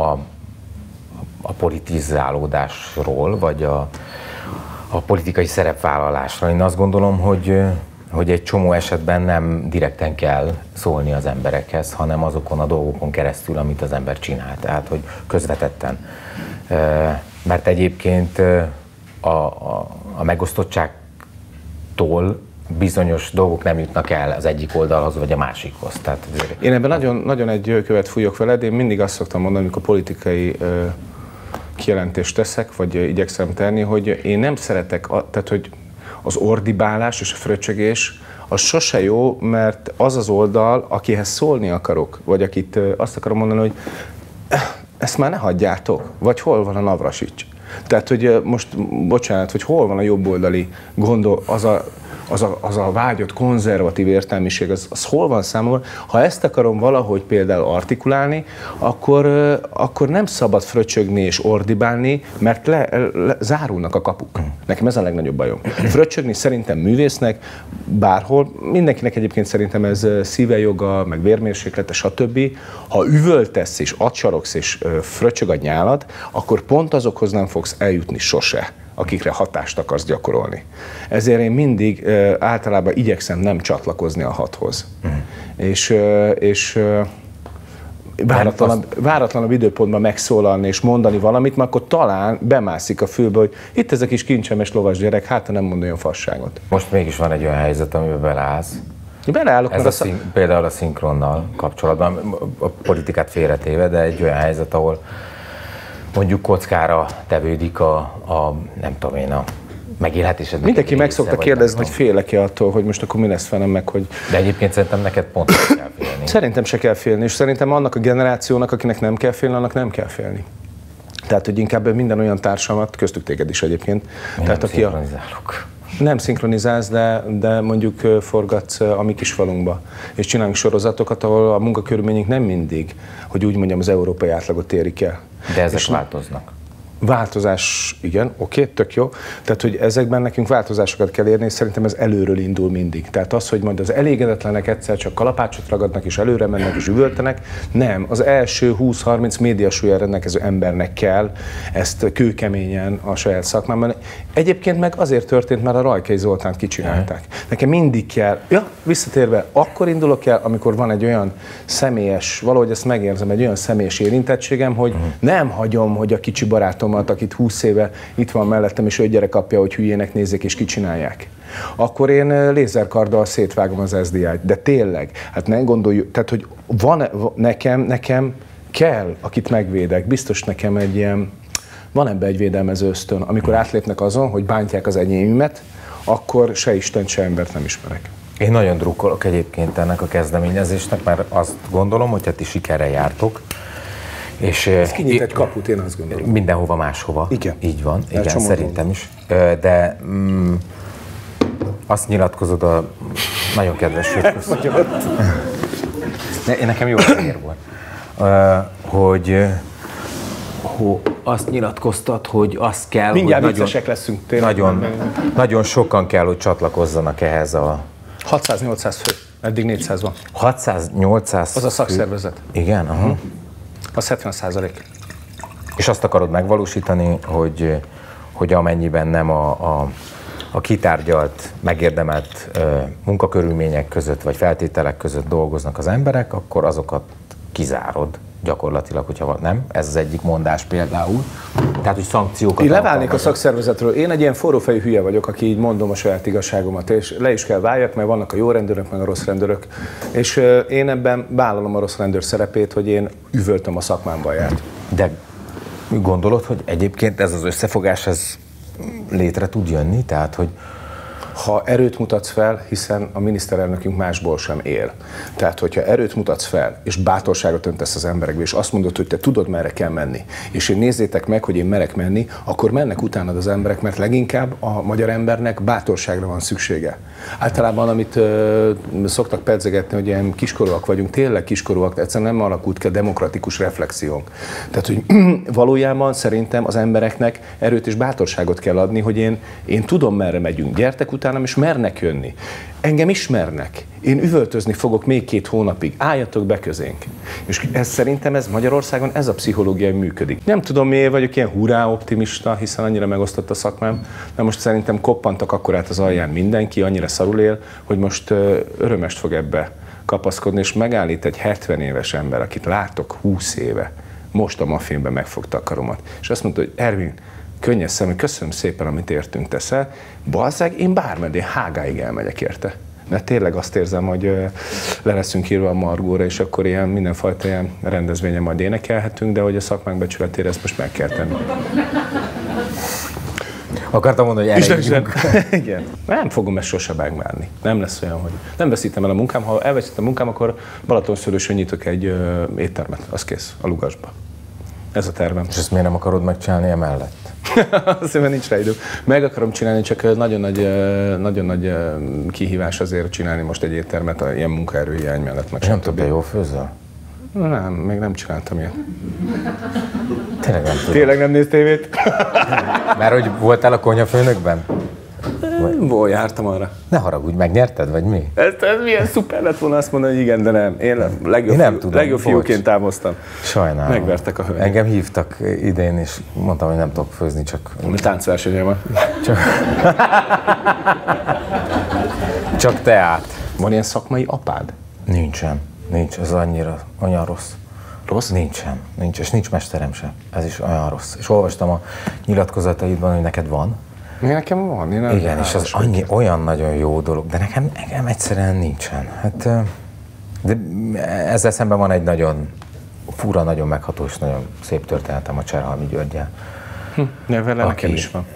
a politizálódásról, vagy a politikai szerepvállalásról. Én azt gondolom, hogy egy csomó esetben nem direkten kell szólni az emberekhez, hanem azokon a dolgokon keresztül, amit az ember csinál. Tehát, hogy közvetetten. Mert egyébként a megosztottságtól bizonyos dolgok nem jutnak el az egyik oldalhoz, vagy a másikhoz. Tehát én ebben nagyon egy követ fújok veled. Én mindig azt szoktam mondani, amikor politikai kijelentést teszek, vagy igyekszem tenni, hogy én nem szeretek, tehát hogy az ordibálás és a fröccsögés az sose jó, mert az az oldal, akihez szólni akarok, vagy akit azt akarom mondani, hogy ezt már ne hagyjátok, vagy hol van a Navrasics. Tehát, hogy most, bocsánat, hogy hol van a jobboldali gondol, az a vágyott konzervatív értelmiség, az hol van számomra? Ha ezt akarom valahogy például artikulálni, akkor nem szabad fröcsögni és ordibálni, mert zárulnak a kapuk. Nekem ez a legnagyobb bajom. Fröcsögni szerintem művésznek bárhol, mindenkinek egyébként szerintem ez szívejoga, meg vérmérséklete, stb. Ha üvöltesz és acsarogsz és fröcsög a nyálad, akkor pont azokhoz nem fogsz eljutni sose, akikre hatást akarsz gyakorolni. Ezért én mindig általában igyekszem nem csatlakozni a hathoz. És váratlanabb időpontban megszólalni és mondani valamit, mert akkor talán bemászik a fülbe, hogy itt ez a kis kincsemes lovas gyerek, hát ha nem mond olyan fasságot. Most mégis van egy olyan helyzet, amiben beleállsz. Beleállok, ez például a szinkronnal kapcsolatban, a politikát félretéve, de egy olyan helyzet, ahol mondjuk kockára tevődik a nem tudom én, a megélhetésed. Mindenki meg szokta kérdezni, hogy félek-e attól, hogy most akkor mi lesz velem meg, hogy... De egyébként szerintem neked pont nem kell félni. Szerintem se kell félni, és szerintem annak a generációnak, akinek nem kell félni, annak nem kell félni. Tehát, hogy inkább minden olyan társamat, köztük téged is egyébként. Tehát, aki nem szinkronizálsz, de mondjuk forgatsz a mi kis falunkba, és csinálunk sorozatokat, ahol a munkakörülményünk nem mindig, hogy úgy mondjam, az európai átlagot érik el. De ezek változnak. Változás, igen, oké, tök jó. Tehát, hogy ezekben nekünk változásokat kell érni, és szerintem ez előről indul mindig. Tehát az, hogy majd az elégedetlenek egyszer csak kalapácsot ragadnak, és előre mennek, és üvöltenek, nem. Az első 20-30 médiasúlyjal rendelkező embernek kell ezt kőkeményen a saját szakmában. Egyébként meg azért történt, mert a Rajkai Zoltánt kicsinálták. Nekem mindig kell, visszatérve, akkor indulok el, amikor van egy olyan személyes, valahogy ezt megérzem, egy olyan személyes érintettségem, hogy nem hagyom, hogy a kicsi barátom, akit 20 éve itt van mellettem, és ő gyerek apja, hogy hülyének nézzék és kicsinálják. Akkor én lézerkarddal szétvágom az SDI-t. De tényleg, hát nem gondoljuk, tehát hogy nekem kell, akit megvédek, biztos nekem egy ilyen, van ebbe egy védelmező ösztön, amikor átlépnek azon, hogy bántják az enyémet, akkor se Istent, se embert nem ismerek. Én nagyon drukkolok egyébként ennek a kezdeményezésnek, mert azt gondolom, hogy ti sikerrel jártok. És ez kinyit egy kaput, én azt gondolom. Mindenhova máshova. Igen. Így van, igen, szerintem is. De azt nyilatkozod a nagyon kedves sőt. Nekem jó ér volt. Hogy azt nyilatkoztat, hogy azt kell, mindjárt hogy viccesek leszünk. Tényleg. Nagyon sokan kell, hogy csatlakozzanak ehhez a... 600-800 fő, eddig 400 van. 600-800 az a szakszervezet. Igen, aha. Az 70%. És azt akarod megvalósítani, hogy amennyiben nem a kitárgyalt, megérdemelt munkakörülmények között, vagy feltételek között dolgoznak az emberek, akkor azokat kizárod gyakorlatilag, hogyha nem. Ez az egyik mondás például. Tehát, hogy szankciókat... Én leválnék a szakszervezetről. Én egy ilyen forrófejű hülye vagyok, aki így mondom a saját igazságomat, és le is kell váljak, mert vannak a jó rendőrök, meg a rossz rendőrök. És én ebben vállalom a rossz rendőr szerepét, hogy én üvöltöm a szakmámba járt. De gondolod, hogy egyébként ez az összefogás, ez létre tud jönni? Tehát, hogy ha erőt mutatsz fel, hiszen a miniszterelnökünk másból sem él. Tehát, hogyha erőt mutatsz fel, és bátorságot öntesz az emberekbe, és azt mondod, hogy te tudod, merre kell menni, és én nézzétek meg, hogy én merek menni, akkor mennek utánad az emberek, mert leginkább a magyar embernek bátorságra van szüksége. Általában, amit szoktak pedzegetni, hogy ilyen kiskorúak vagyunk, tényleg kiskorúak, egyszerűen nem alakult ki a demokratikus reflexiónk. Tehát, hogy valójában szerintem az embereknek erőt és bátorságot kell adni, hogy én tudom, merre megyünk, gyertek utánam, és mernek jönni. Engem ismernek. Én üvöltözni fogok még 2 hónapig. Álljatok be közénk. És szerintem Magyarországon ez a pszichológia működik. Nem tudom, miért vagyok ilyen hurrá optimista, hiszen annyira megosztott a szakmám, de most szerintem koppantak akkorát az alján mindenki, annyira szarul él, hogy most örömest fog ebbe kapaszkodni, és megállít egy 70 éves ember, akit látok 20 éve, most a Maffinben megfogta a karomat. És azt mondta, hogy Ervin, könnyes szemű, köszönöm szépen, amit értünk teszel. Balzág, én bármeddig Hágáig elmegyek érte. Mert tényleg azt érzem, hogy le leszünk írva a Margóra, és akkor ilyen mindenfajta ilyen rendezvényen majd énekelhetünk, de hogy a szakmánk becsületére ezt most meg kell tenni. Akartam mondani, hogy elejjünk. Igen. Nem fogom ezt sose megvárni. Nem lesz olyan, hogy nem veszítem el a munkám. Ha elveszítem a munkám, akkor Balatonszőlősön nyitok egy éttermet. Az kész, a Lugasba. Ez a tervem. És ezt miért nem akarod megcsinálni emellett? Azért nincs rá idő. Meg akarom csinálni, csak nagyon nagy kihívás azért csinálni most egy éttermet ilyen munkaerőhiány mellett. Meg Nem tudja, jól főzöl? Nem, még nem csináltam ilyet. Tényleg nem tudom. Tényleg nem néz tévét? Mert hogy voltál a konyhafőnökben? Jártam arra. Ne haragudj, megnyerted, vagy mi? Ez milyen szuper lett volna azt mondani, hogy igen, de nem. Én legjobb fiúként távoztam. Sajnálom. Megvertek a hölgyek. Engem hívtak idén, és mondtam, hogy nem tudok főzni, csak... Táncversenyen van. Csak teát. Van ilyen szakmai apád? Nincsen. Nincs, ez olyan rossz. Rossz? Nincsen. Nincs, és nincs mesterem sem. Ez is olyan rossz. És olvastam a nyilatkozataidban, hogy neked van. Nekem van. Igen, és az olyan nagyon jó dolog, de nekem egyszerűen nincsen. Hát, de ezzel szemben van egy nagyon fura, nagyon megható és nagyon szép történetem a Cserhalmi Györggyel. Vele nekem is van.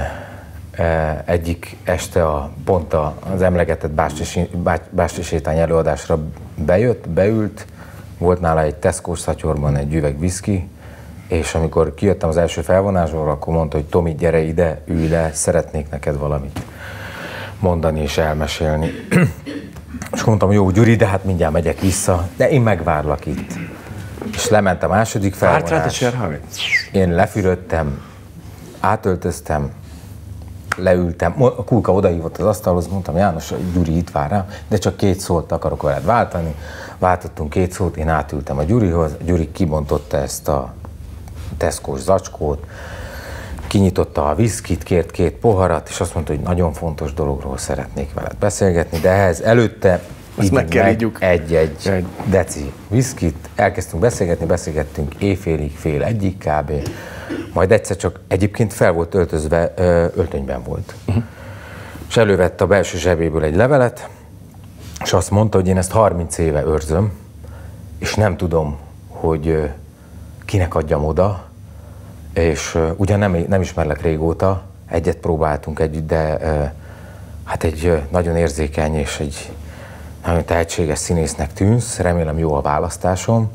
Egyik este pont az emlegetett Bástya sétány előadásra beült, volt nála egy Tesco-s szatyorban egy üveg viszki, és amikor kijöttem az első felvonásról, akkor mondta, hogy Tomi, gyere ide, ülj le, szeretnék neked valamit mondani és elmesélni. És mondtam, jó, Gyuri, de hát mindjárt megyek vissza, de én megvárlak itt. És lement a második felvonás. Én lefürödtem, átöltöztem, leültem, a Kulka odahívott az asztalhoz, mondtam, János, Gyuri itt vár rá, de csak 2 szót akarok veled váltani. Váltottunk 2 szót, én átültem a Gyurihoz, Gyuri kibontotta ezt a Tesco-s zacskót, kinyitotta a viszkit, kért 2 poharat, és azt mondta, hogy nagyon fontos dologról szeretnék veled beszélgetni, de ehhez előtte egy deci viszkit, elkezdtünk beszélgettünk éjfélig, fél egyig kb. Majd egyszer csak egyébként fel volt öltözve, öltönyben volt. És elővette a belső zsebéből egy levelet, és azt mondta, hogy én ezt 30 éve őrzöm, és nem tudom, hogy kinek adjam oda, és ugyan nem ismerlek régóta, egyet próbáltunk együtt, de hát egy nagyon érzékeny és egy nagyon tehetséges színésznek tűnsz, remélem jó a választásom.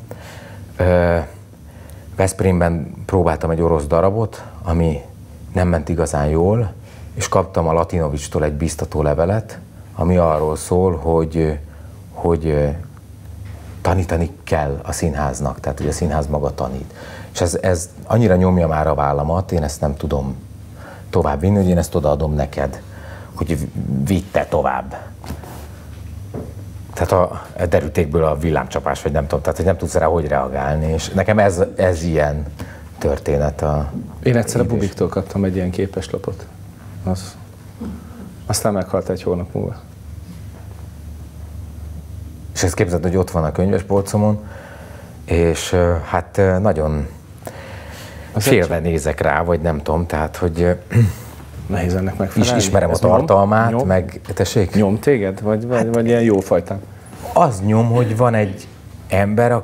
Veszprémben próbáltam egy orosz darabot, ami nem ment igazán jól, és kaptam a Latinovicstól egy biztató levelet, ami arról szól, hogy tanítani kell a színháznak, tehát hogy a színház maga tanít. És ez annyira nyomja már a vállamat, én ezt nem tudom tovább vinni, hogy én ezt odaadom neked, hogy vitte tovább. Tehát a derültékből a villámcsapás, vagy nem tudom, tehát hogy nem tudsz rá hogy reagálni, és nekem ez ilyen történet. Én egyszer a Bubiktól kaptam egy ilyen képeslapot. Aztán meghalt egy hónap múlva. És ezt képzeld, hogy ott van a könyvespolcomon, és hát nagyon félve nézek rá, vagy nem tudom, tehát hogy nehéz ennek megfelelni. Ismerem a tartalmát, meg tessék? Nyom téged? Vagy ilyen jófajta? Az nyom, hogy van egy ember,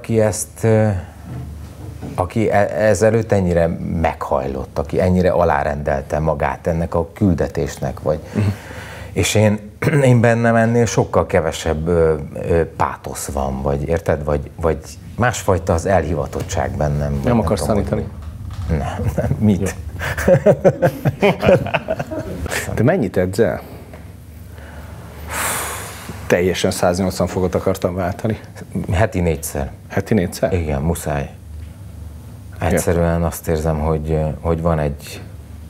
aki ezelőtt ennyire meghajlott, aki ennyire alárendelte magát ennek a küldetésnek, vagy... És én bennem ennél sokkal kevesebb pátosz van, vagy érted? Vagy másfajta az elhivatottság bennem. Nem akarsz tanítani? Nem. Mit? Te mennyit edzel? Teljesen 180 fokot akartam váltani. Heti 4-szer. Heti 4-szer? Igen, muszáj. Egyszerűen azt érzem, hogy van egy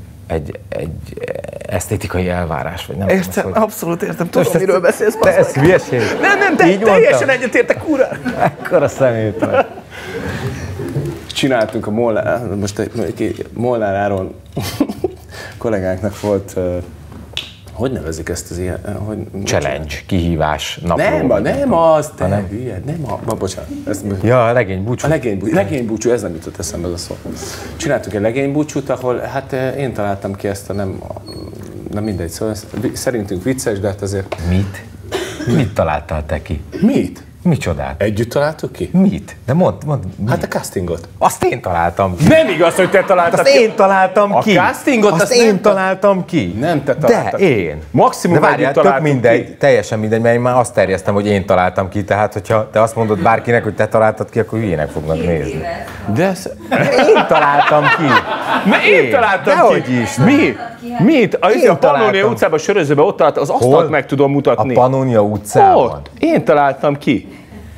esztétikai elvárás, vagy nem értem, tudom. Abszolút értem, tudom, miről beszélsz. Te ez hülyeség? Nem, teljesen egyetértek, ura! Ekkora szemét. Csináltunk a Molnár Áron kollégáknak volt, hogy nevezik ezt az ilyen... Challenge, kihívás, napló. Nem az, te hülyed, bocsánat. Ja, a legénybúcsú. A legénybúcsú, ez nem jutott eszembe az a szó. Csináltunk egy legénybúcsút, ahol hát én találtam ki ezt a nem mindegy, szóval szerintünk vicces, de hát azért... Mit találtál te ki? Mit? Micsodát? Együtt találtuk ki? Mit? De mondd. Hát a castingot. Azt én találtam ki. Nem igaz, hogy te találtad ki. Azt én találtam ki. A castingot azt én találtam ki. Nem te találtad. De én. Maximum együtt találtuk mindegy, ki. teljesen mindegy, mert én már azt terjesztem, hogy én találtam ki, tehát hogyha te azt mondod bárkinek, hogy te találtad ki, akkor hülyének fognak nézni. De én találtam ki. Én találtam ki. Is, Mit? A Pannonia utcában, Sörözőben ott talált, az asztalt meg tudom mutatni. A Pannonia utcában? Ott. Én találtam ki.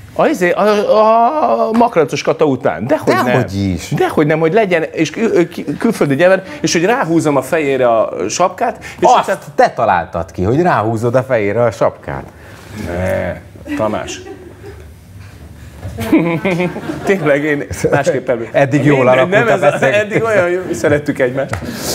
A Makracos Kata után. Dehogy nem, hogy legyen, és külföldi nyelven, és hogy ráhúzom a fejére a sapkát. És azt te találtad ki, hogy ráhúzod a fejére a sapkát. Ne, Tamás. Tényleg én másképpen... Eddig jól alakult a beszélgetés. Eddig olyan szerettük egymást.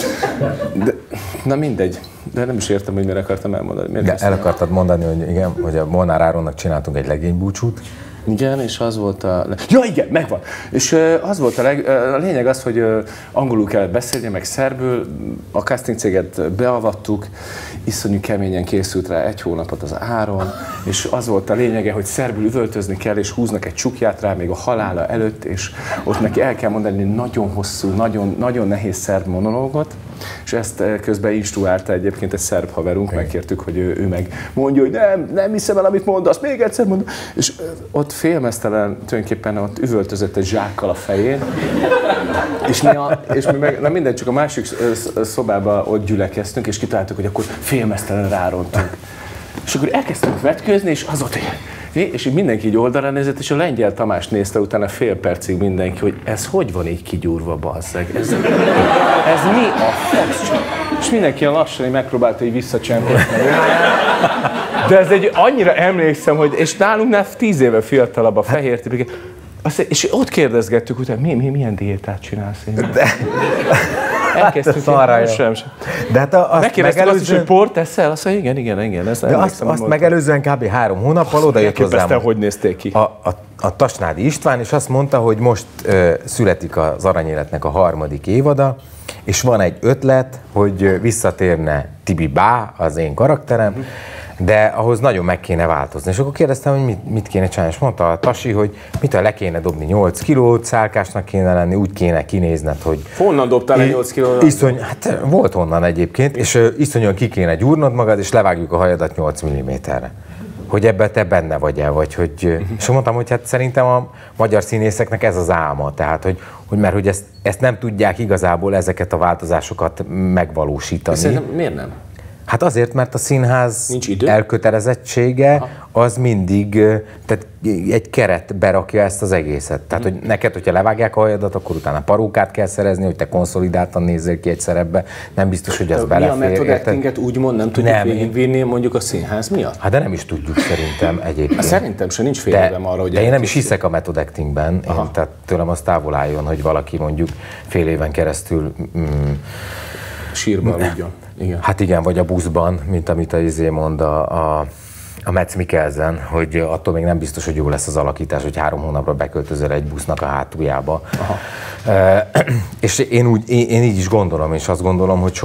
Na mindegy. De nem is értem, hogy mire akartam elmondani. De el akartad mondani, hogy igen, hogy a Molnár Áronnak csináltunk egy legénybúcsút. Igen, és az volt a... Ja, igen, megvan! És az volt a lényeg az, hogy angolul kellett beszélni, meg szerbül, a casting céget beavattuk, iszonyú keményen készült rá 1 hónapot az Áron, és az volt a lényege, hogy szerbül üvöltözni kell, és húznak egy csukját rá még a halála előtt, és ott neki el kell mondani nagyon hosszú, nagyon nehéz szerb monológot, és ezt közben instruálta egyébként egy szerb haverunk, megkértük, hogy ő meg mondja, hogy nem hiszem el, amit mondasz, még egyszer mondom. És ott félmeztelen tulajdonképpen ott üvöltözött egy zsákkal a fején, és mi meg, na mindegy, csak a másik szobába ott gyülekeztünk, és kitaláltuk, hogy akkor félmeztelen rárontunk. És akkor elkezdtünk vetkőzni, és az ott, és így mindenki így oldalra nézett, és a Lengyel Tamás nézte utána fél percig mindenki, hogy ez hogy van így kigyúrva, basszeg? Ez mi a fasz? És mindenki lassan megpróbálta így visszacsempészni. De ez egy annyira emlékszem, hogy, és nálunknál 10 éve fiatalabb a fehér tipik, és ott kérdezgettük utána, milyen diétát csinálsz én? Elkezdtük sem. De hát megkérdeztük azt is, hogy port teszel? Azt mondja, igen. De azt megelőzően kb. 3 hónappal oda jött hozzám. Hogy nézték ki? A Tasnádi István, és azt mondta, hogy most születik az Aranyéletnek a 3. évada, és van egy ötlet, hogy visszatérne Tibi Bá, az én karakterem, de ahhoz nagyon meg kéne változni. És akkor kérdeztem, hogy mit kéne csinálni, és mondta a Tasi, hogy mitől le kéne dobni 8 kilót, szálkásnak kéne lenni, úgy kéne kinézned, hogy... Honnan dobtál le 8 kilót? Hát volt honnan egyébként, és iszonyan ki kéne gyúrnod magad, és levágjuk a hajadat 8 mm-re. Hogy ebben te benne vagy-e, vagy hogy... És mondtam, hogy hát szerintem a magyar színészeknek ez az álma, tehát mert hogy ezt nem tudják igazából ezeket a változásokat megvalósítani. Szerintem miért nem? Hát azért, mert a színház elkötelezettsége az mindig, tehát egy keret berakja ezt az egészet. Tehát, hogy neked, hogyha levágják a hajadat, akkor utána parókát kell szerezni, hogy te konszolidáltan nézzél ki egy szerepbe. Nem biztos, hogy az belefér. Mi a method actinget úgymond nem tudjuk végigvinni mondjuk a színház miatt? Hát de nem is tudjuk szerintem egyébként. Szerintem sem, nincs félelem arra, hogy... De én nem is hiszek a method actingben, tehát tőlem az távol álljon, hogy valaki mondjuk fél éven keresztül... Sírba aludjon. Igen. Hát igen, vagy a buszban, mint amit a izé mond a Mads Mikkelsen, hogy attól még nem biztos, hogy jó lesz az alakítás, hogy 3 hónapra beköltözöl egy busznak a hátuljába. És én így is gondolom, és azt gondolom, hogy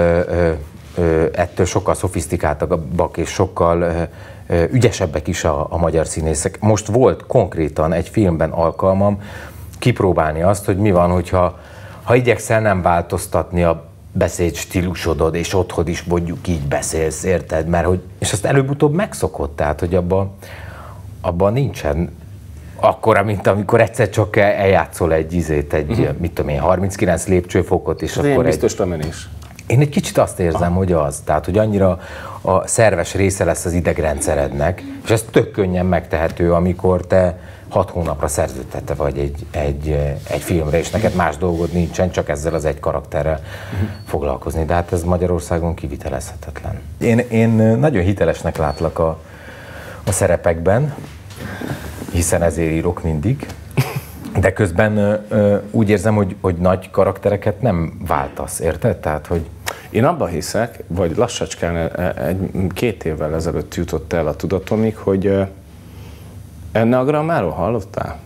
ettől sokkal szofisztikáltabbak és sokkal ügyesebbek is a magyar színészek. Most volt konkrétan egy filmben alkalmam kipróbálni azt, hogy mi van, hogyha igyekszel nem változtatni a beszéd stílusodod, és otthon is mondjuk így beszélsz, érted? Mert hogy, és azt előbb-utóbb megszokott, tehát, hogy abban nincsen akkora, mint amikor egyszer csak eljátszol mit tudom én, 39 lépcsőfokot, és akkor biztos lemenés. Én egy kicsit azt érzem, hogy az, tehát, hogy annyira a szerves része lesz az idegrendszerednek, és ez tök könnyen megtehető, amikor te 6 hónapra szerződtette vagy egy filmre, és neked más dolgod nincsen, csak ezzel az egy karakterrel foglalkozni. De hát ez Magyarországon kivitelezhetetlen. Én nagyon hitelesnek látlak a szerepekben, hiszen ezért írok mindig, de közben úgy érzem, hogy nagy karaktereket nem váltasz, érted? Tehát, hogy... Én abban hiszek, vagy lassacskán 2 évvel ezelőtt jutott el a tudatomig, hogy Enneagrammáról hallottál?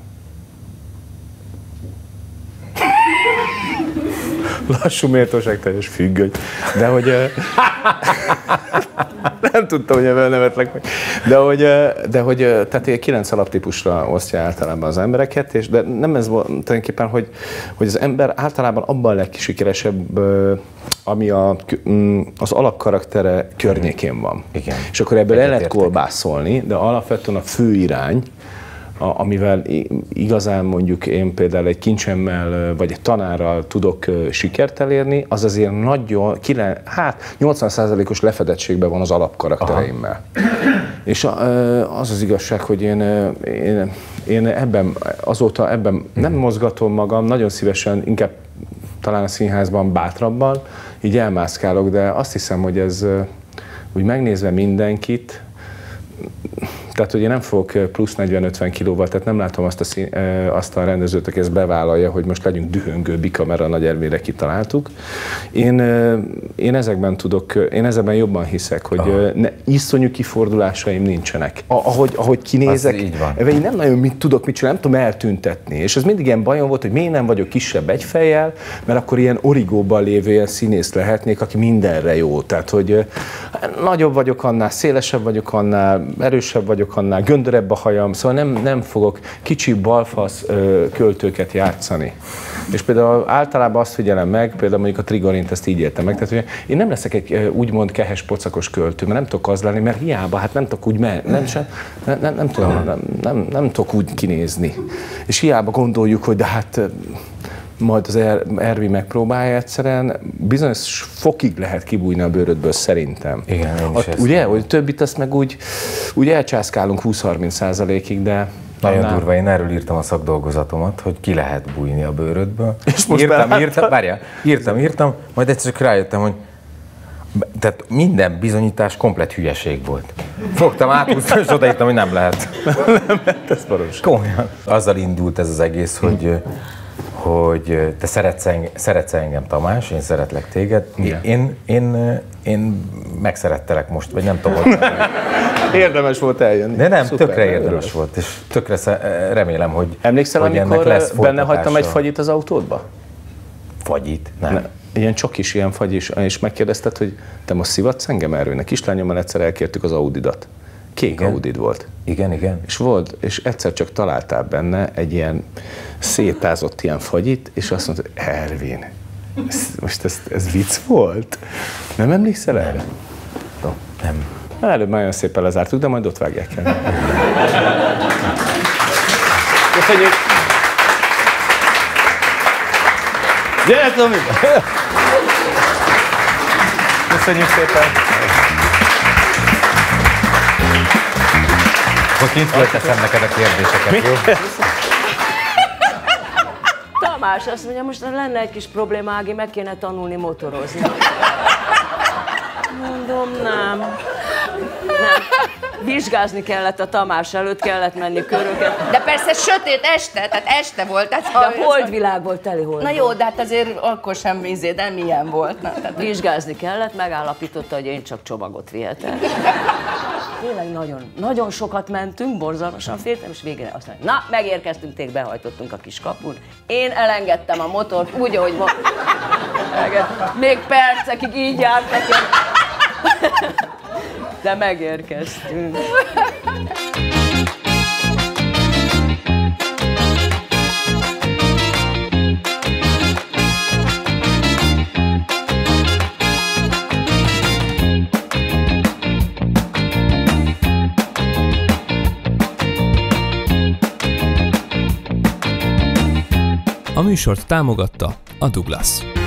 Lassú méltóságteljes függöny. De hogy... nem tudtam, hogy ebben nevetlek meg. De hogy tehát 9 alaptípusra osztja általában az embereket, és de nem ez volt tulajdonképpen, hogy az ember általában abban a legsikeresebb, ami az alapkaraktere környékén van. Igen. És akkor ebből el lehet kolbászolni, de alapvetően a fő irány amivel igazán mondjuk én például egy kincsemmel vagy egy tanárral tudok sikert elérni, az azért nagyon, 80%-os lefedettségben van az alapkaraktereimmel. És az igazság, hogy én ebben azóta nem mozgatom magam, nagyon szívesen, inkább talán a színházban bátrabban, így elmászkálok, de azt hiszem, hogy ez úgy megnézve mindenkit, tehát, hogy én nem fogok plusz 40-50 kilóval, tehát nem látom azt a rendezőt, aki ezt bevállalja, hogy most legyünk dühöngő bikamera Nagy Ervére kitaláltuk. Én ezekben jobban hiszek, hogy iszonyú kifordulásaim nincsenek. Ahogy kinézek, én nem nagyon mit tudok csinálni, nem tudom eltüntetni. És ez mindig ilyen bajom volt, hogy miért nem vagyok kisebb egyfejjel, mert akkor ilyen origóban lévő ilyen színész lehetnék, aki mindenre jó. Tehát, hogy nagyobb vagyok annál, szélesebb vagyok annál, erősebb vagyok annál, göndörebb a hajam, szóval nem fogok kicsi balfasz költőket játszani. És például általában azt figyelem meg, például mondjuk a Trigorint ezt így értem meg, tehát hogy én nem leszek egy úgymond kehes pocakos költő, mert nem tudok az lenni, mert hiába, hát nem tudok úgy nem tudok úgy kinézni. És hiába gondoljuk, hogy de hát majd az Ervi megpróbálja egyszerűen, bizonyos fokig lehet kibújni a bőrödből szerintem. Igen, ugye, hogy többit azt meg úgy elcsászkálunk 20-30%-ig, de... Nagyon durva, én erről írtam a szakdolgozatomat, hogy ki lehet bújni a bőrödből. És most írtam, majd egyszer csak rájöttem, hogy tehát minden bizonyítás komplet hülyeség volt. Fogtam, áthúztam, és odaírtam, hogy nem lehet. Nem lehet, ez valós. Komolyan. Azzal indult ez az egész, hogy te szeretsz engem, Tamás, én szeretlek téged. Én megszerettelek most, vagy nem tudom. Érdemes volt eljönni. De nem, szuper, tökre érdemes volt, és tökre remélem, hogy emlékszel, hogy amikor lesz benne hagytam egy fagyit az autódba? Fagyit? Nem. Ilyen csokis ilyen fagy, és megkérdezted, hogy te most szivatsz engem Erőnek? Kislányommal egyszer elkértük az Audidat. Kék Audid volt. Igen. És egyszer csak találtál benne egy ilyen szétázott ilyen fagyit, és azt mondta, Ervin, most ez vicc volt? Nem emlékszel erre? Nem. Előbb nagyon szépen lezártuk, de majd ott vágják el. Köszönjük! Gyere, Tomi! Köszönjük szépen! Hogy kint fölteszem neked a kérdéseket, jó? Tamás azt mondja, most lenne egy kis probléma, Ági, meg kéne tanulni motorozni. Mondom, nem. Vizsgázni kellett a Tamás előtt, kellett menni köröket. De persze sötét este, tehát este volt. Tehát de holdvilág volt, teli hold. Na jó, de hát azért akkor sem vízé, de milyen volt. Na, tehát... Vizsgázni kellett, megállapította, hogy én csak csomagot vihetek. Tényleg nagyon sokat mentünk, borzalmasan féltem, és végre azt mondja, na, megérkeztünk, tényleg behajtottunk a kis kapun. Én elengedtem a motort, úgy, ahogy még percekig így járt nekem. De megérkeztünk. A műsort támogatta a Douglas.